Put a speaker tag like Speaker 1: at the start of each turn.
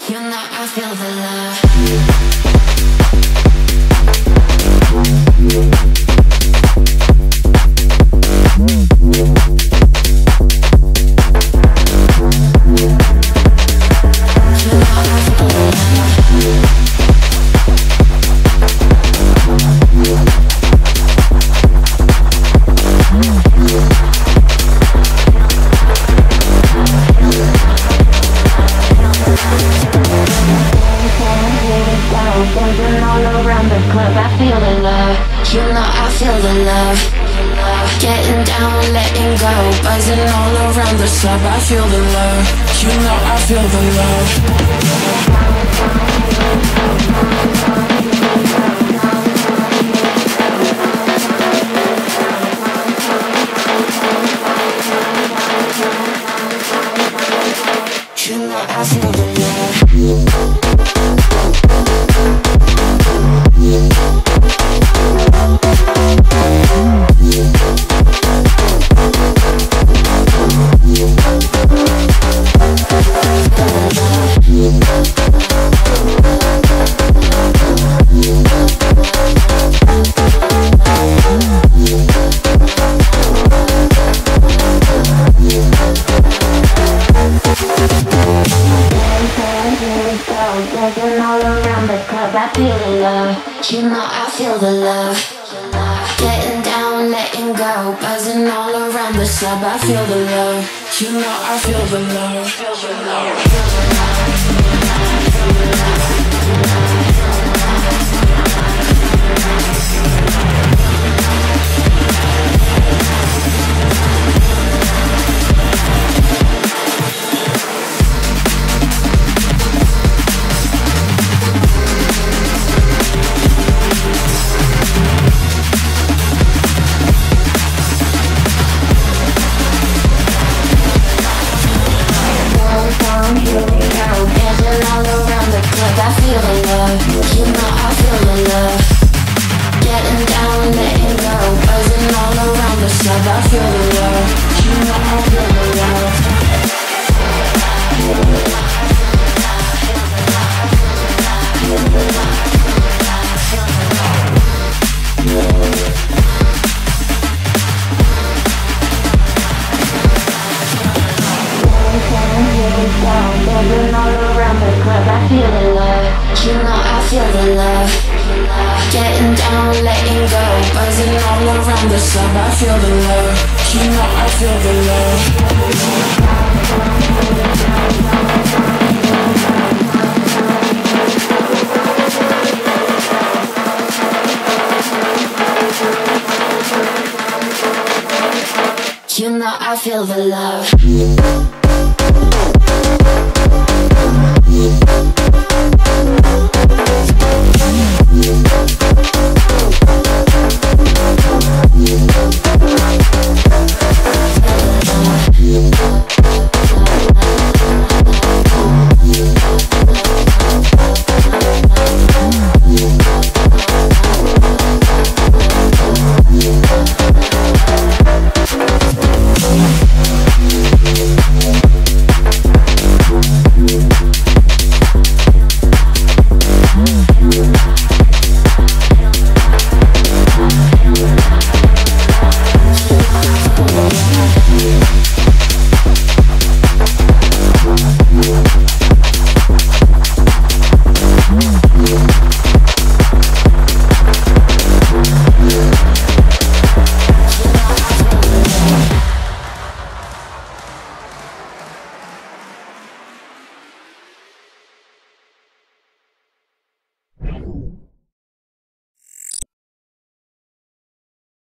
Speaker 1: You know I feel the love. I feel the love, you know I feel the love. You know I feel the love. You know I feel the love. Getting down, letting go, buzzing all around the club. I feel the love. You know I feel the love. Feel the love. I feel the love.